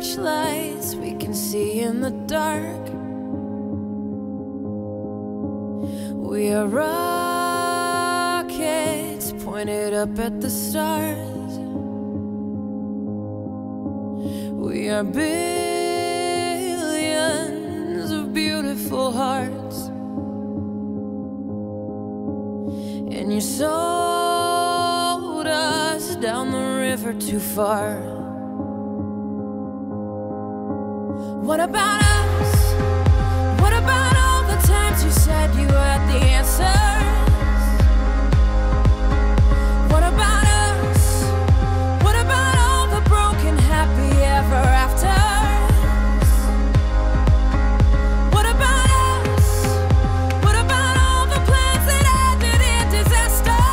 torchlights we can see in the dark. We are rockets pointed up at the stars. We are billions of beautiful hearts, and you sold us down the river too far. What about us? What about all the times you said you had the answers? What about us? What about all the broken happy ever afters? What about us? What about all the plans that ended in disaster?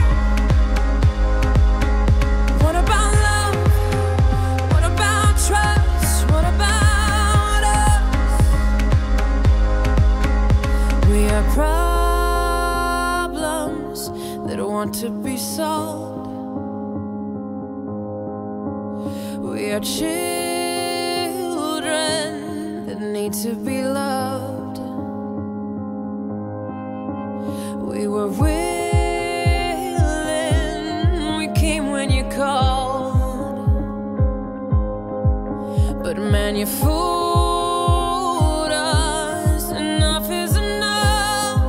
What about love? What about trust? What about us? We are problems that want to be solved. We are children that need to be loved. We were willing, we came when you called, but man, you fooled us. Enough is enough.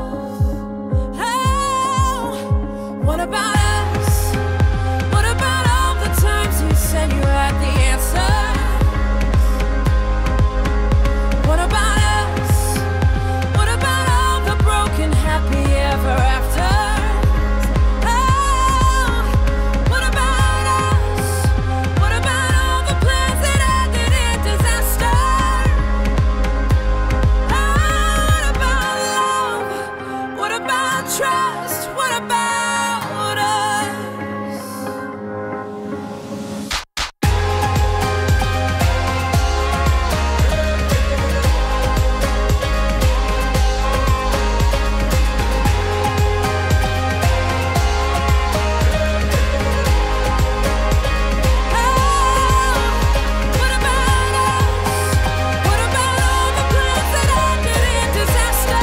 Oh, what about us? What about all the times you said you had the answers? What about us? What about all the broken happy ever afters? Oh, what about us? What about all the plans that ended in disaster? Oh, what about love? What about trust? What about us? What about us? What about all the plans that ended in disaster?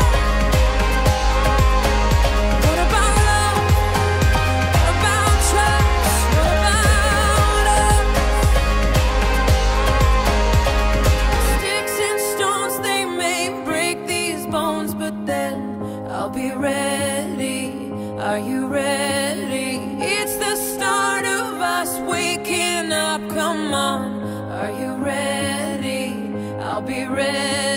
What about love? What about trust? What about us? Sticks and stones, they may break these bones, but then I'll be ready. Are you ready? It's the start of us waking up. Come on, are you ready? I'll be ready.